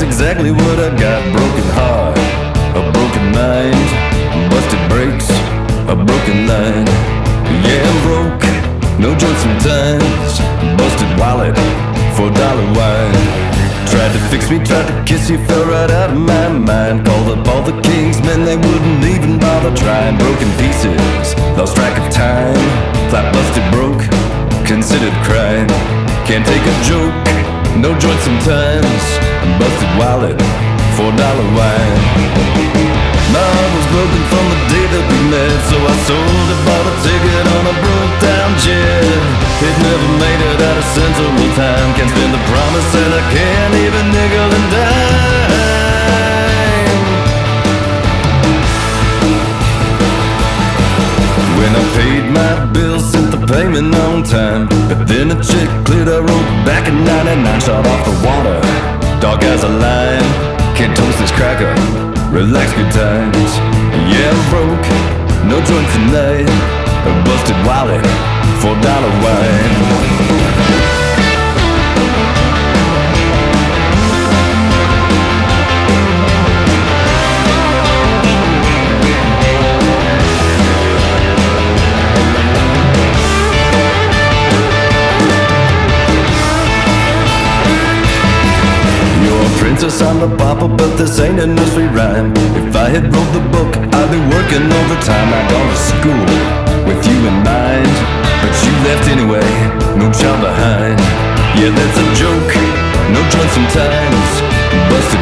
exactly what I got. Broken heart, a broken mind, busted brakes, a broken line. Yeah, I'm broke, no joints sometimes, busted wallet, $4 wine. Tried to fix me, tried to kiss you, fell right out of my mind. Called up all the kings, men, they wouldn't even bother trying. Broken pieces, lost track of time, flat busted broke, considered crime. Can't take a joke, no joints sometimes, busted wallet, $4 wine. My heart was broken from the day that we met, so I sold it, bought a ticket on a broke down jet. It never made it out of Central Time. Can't spend the promise and I can't even nickel and dime. When I paid my bills, sent the payment on time, but then a check cleared, I wrote back in 99. Shot off the water, dog has a line, can't toast this cracker, relax, good times. Yeah, I'm broke, no joint tonight, a busted wallet, $4 wine. Princess, I'm the papa, but this ain't a nursery rhyme. If I had wrote the book, I'd be working overtime. I'd gone to school with you in mind, but you left anyway, no child behind. Yeah, that's a joke, no joint sometimes, busted